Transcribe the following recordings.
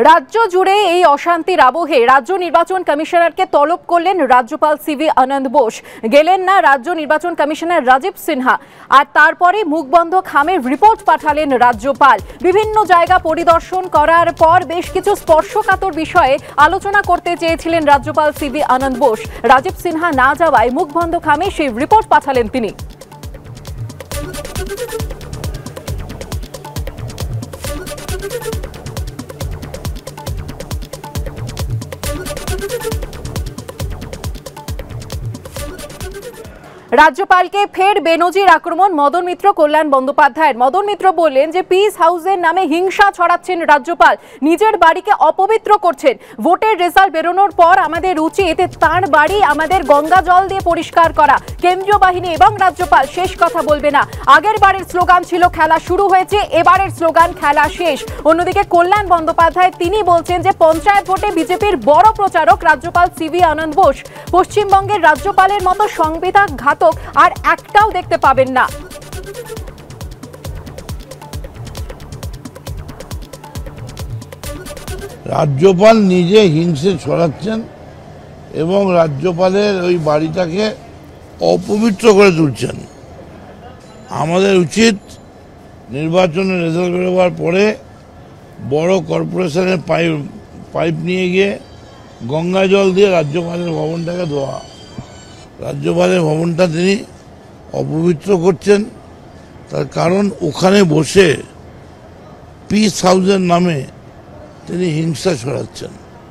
রাজ্য জুড়ে এই অশান্তির আবহে রাজ্য নির্বাচন কমিশনারকে তলব করলেন রাজ্যপাল সিভি আনন্দ বোস। গেলেন না রাজ্য নির্বাচন কমিশনার রাজীব সিনহা, আর তারপরে মুখবন্ধ খামের রিপোর্ট পাঠালেন রাজ্যপাল। বিভিন্ন জায়গা পরিদর্শন করার পর বেশ কিছু স্পর্শকাতর বিষয়ে আলোচনা করতে চেয়েছিলেন রাজ্যপাল সিভি আনন্দ বোস। রাজীব সিনহা না যাওয়ায় মুখবন্ধ খামে সেই রিপোর্ট পাঠালেন তিনি। রাজ্যপালকে ফের বেনজির আক্রমণ মদন মিত্র কল্যাণ বন্দ্যোপাধ্যায়ের। মদন মিত্র বললেন যে পিস হাউসের নামে হিংসা ছড়াচ্ছেন রাজ্যপাল, নিজের বাড়িকে অপবিত্র করছেন। ভোটের রেজাল্ট বেরোনোর পর আমাদের উচিত তাঁর বাড়ি আমাদের গঙ্গা জল দিয়ে পরিষ্কার করা। কেন্দ্রীয় বাহিনী এবং রাজ্যপাল শেষ কথা বলবে না। আগের বারের স্লোগান ছিল খেলা শুরু হয়েছে, এবারের স্লোগান খেলা শেষ। অন্যদিকে কল্যাণ বন্দ্যোপাধ্যায় তিনি বলছেন যে পঞ্চায়েত ভোটে বিজেপির বড় প্রচারক রাজ্যপাল সিভি আনন্দ বোস। পশ্চিমবঙ্গের রাজ্যপালের মতো সংবিধান ঘাতক আর একটাও দেখতে পাবেন না। রাজ্যপাল নিজে হিংসে ছড়াচ্ছেন এবং রাজ্যপালের ওই বাড়িটাকে অপবিত্র করে তুলছেন। আমাদের উচিত নির্বাচনের রেজাল্ট বেরোবার পরে বড় কর্পোরেশনের পাইপ নিয়ে গিয়ে গঙ্গা জল দিয়ে রাজ্যপালের ভবনটাকে ধোয়া। রাজ্যপালের ভবনটা তিনি অপবিত্র করছেন, তার কারণ ওখানে বসে পিস হাউসের নামে তিনি হিংসা ছড়াচ্ছেন।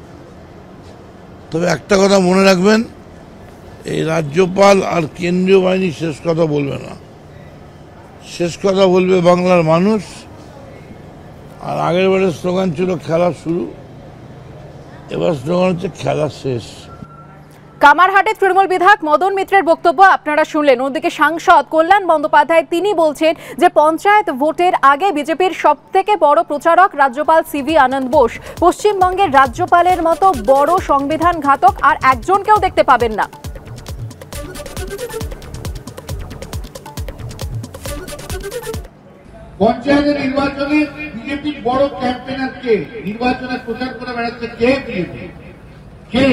তবে একটা কথা মনে রাখবেন, এই রাজ্যপাল আর কেন্দ্রীয় বাহিনী শেষ কথা বলবে না, শেষ কথা বলবে বাংলার মানুষ। আর আগের বারের স্লোগান ছিল খেলা শুরু, এবার স্লোগান হচ্ছে খেলা শেষ। কামারহাটে তৃণমূল বিধায়ক মদন মিত্রের বক্তব্য আপনারা শুনলেন। ওদিকে সাংসদ কল্যাণ বন্দ্যোপাধ্যায় তিনি বলছেন যে পঞ্চায়েত ভোটের আগে বিজেপির সবথেকে বড় প্রচারক রাজ্যপাল সিভি আনন্দ বোস। পশ্চিমবঙ্গের রাজ্যপালের মতো বড় সংবিধান ঘাতক আর একজনকেও দেখতে পাবেন না। পঞ্চায়েতের নির্বাচনে বিজেপির বড় ক্যাম্পেনার কে? নির্বাচনে প্রচার করে বেড়াচ্ছে কে? বিজেপি কে?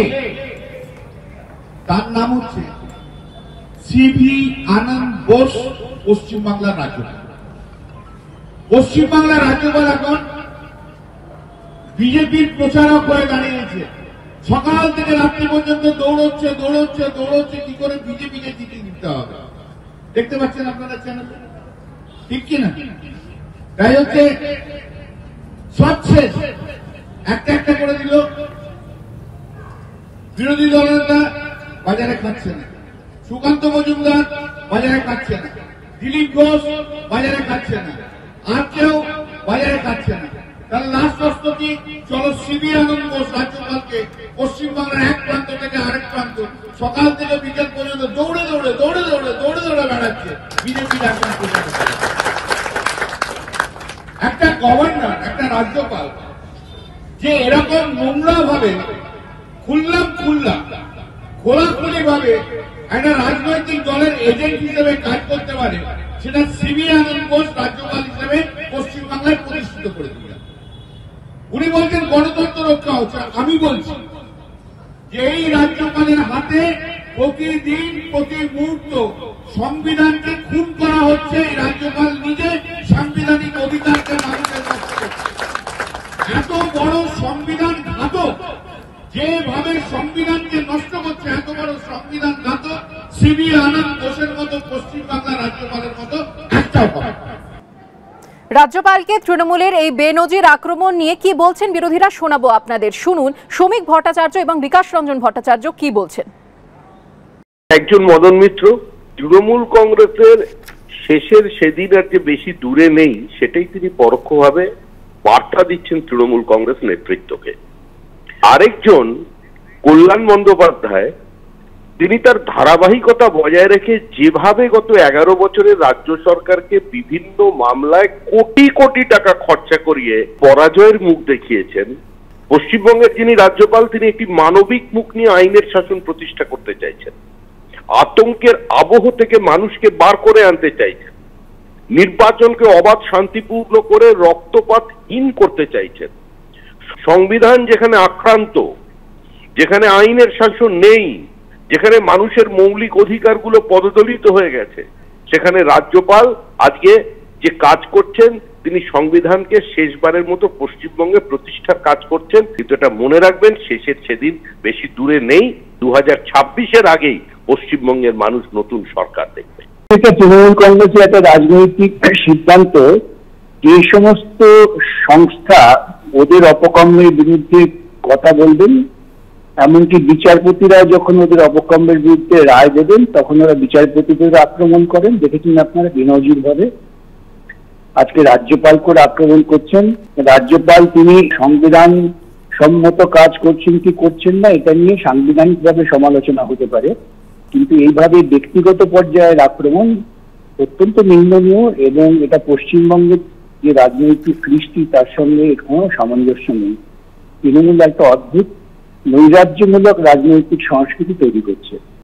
তার নাম হচ্ছে সিভি আনন্দ বোস, পশ্চিমবাংলার রাজ্যপাল। পশ্চিমবাংলার রাজ্যপাল এখন বিজেপির প্রচারক হয়ে দাঁড়িয়েছে। সকাল থেকে রাত্রি পর্যন্ত দৌড়চ্ছে কি করে বিজেপিকে জিতিয়ে দিতে হবে। দেখতে পাচ্ছেন আপনারা চ্যানেলে, ঠিক কিনা? তাই হচ্ছে সব শেষ, একটা করে দিল। বিরোধী দলনেতা বাজারে খাচ্ছে না, সুকান্ত মজুমদার বাজারে খাচ্ছে না, দিলীপ ঘোষ বাজারে খাচ্ছে না, আর কেউ বাজারে খাচ্ছে না। তার লাস্ট অস্ত্র কি? চলো সিভি আনন্দ বোস রাজ্যপালকে পশ্চিমবাংলার এক প্রান্ত থেকে আরেক প্রান্ত সকাল থেকে বিকেল পর্যন্ত দৌড়ে বেড়াচ্ছে বিজেপির একজন। একটা গভর্নর, একটা রাজ্যপাল যে এরকম নোংরা ভাবে খোলাখুলি ভাবে একটা রাজনৈতিক দলের এজেন্ট হিসেবে কাজ করতে পারে, সেটা সিভি আনন্দ বোস রাজ্যপাল হিসেবে পশ্চিমবাংলায় প্রতিষ্ঠিত করে দিলেন। উনি বলছেন গণতন্ত্র রক্ষা হচ্ছে। আমি বলছি যে এই রাজ্যপালের হাতে প্রতিদিন প্রতি মুহূর্ত সংবিধানকে খুন করা হচ্ছে। এই রাজ্যপাল নিজে সাংবিধানিক অধিকারকে মানুষের নষ্ট করছে। এত বড় সংবিধান ঘাতক, যেভাবে সংবিধানকে নষ্ট করছে, এত বড় সংবিধান ঘাতক সিভি আনন্দ বোসের মতো পশ্চিমবাংলার রাজ্যপালের মতো একটাও পাবে। রাজ্যপালকে তৃণমূলের এই বেনজির আক্রমণ নিয়ে কি বলছেন বিরোধীরা শোনাবো আপনাদের। শুনুন শ্রমিক ভট্টাচার্য এবং বিকাশ রঞ্জন ভট্টাচার্য কি বলছেন। একজন মদন মিত্র তৃণমূল কংগ্রেসের শেষের সেদিন আর যে বেশি দূরে নেই, সেটাই তিনি পরোক্ষভাবে বার্তা দিচ্ছেন তৃণমূল কংগ্রেস নেতৃত্বকে। আরেকজন কল্যাণ বন্দ্যোপাধ্যায় তিনি তার ধারাবাহিকতা বজায় রেখে যেভাবে গত 11 বছরে রাজ্য সরকারকে বিভিন্ন মামলায় কোটি কোটি টাকা খরচা করিয়ে পরাজয়ের মুখ দেখিয়েছেন, পশ্চিমবঙ্গের যিনি রাজ্যপাল তিনি একটি মানবিক মুখ নিয়ে আইনের শাসন প্রতিষ্ঠা করতে চাইছেন, আতঙ্কের আবহ থেকে মানুষকে বার করে আনতে চাইছেন, নির্বাচনকে অবাধ শান্তিপূর্ণ করে রক্তপাতহীন করতে চাইছেন। সংবিধান যেখানে আক্রান্ত, যেখানে আইনের শাসন নেই, যেখানে মানুষের মৌলিক অধিকারগুলো পদদলিত হয়ে গেছে, সেখানে রাজ্যপাল আজকে যে কাজ করছেন, তিনি সংবিধানকে শেষবারের মতো পশ্চিমবঙ্গে প্রতিষ্ঠার কাজ করছেন। কিন্তু এটা মনে রাখবেন, শেষের সেদিন বেশি দূরে নেই। 2026-এর আগেই পশ্চিমবঙ্গের মানুষ নতুন সরকার দেখবে। এটা তৃণমূল কংগ্রেসের একটা রাজনৈতিক সিদ্ধান্ত। যে সমস্ত সংস্থা ওদের অপকর্মের বিরুদ্ধে কথা বলবেন, এমনকি বিচারপতিরা যখন ওদের অপকর্মের বিরুদ্ধে রায় দেবেন, তখন ওরা বিচারপতিদের আক্রমণ করেন। দেখেছেন আপনারা বেনজির ভাবে আজকে রাজ্যপালকে আক্রমণ করছেন। রাজ্যপাল তিনি সংবিধান সম্মত কাজ করছেন কি করছেন না, এটা নিয়ে সাংবিধানিকভাবে সমালোচনা হতে পারে, কিন্তু এইভাবে ব্যক্তিগত পর্যায়ের আক্রমণ অত্যন্ত নিন্দনীয় এবং এটা পশ্চিমবঙ্গের যে রাজনৈতিক কৃষ্টি তার সঙ্গে কোনো সামঞ্জস্য নেই। তৃণমূল একটা অদ্ভুত নৈরাজ্যমূলক রাজনৈতিক সংস্কৃতি তৈরি করছে।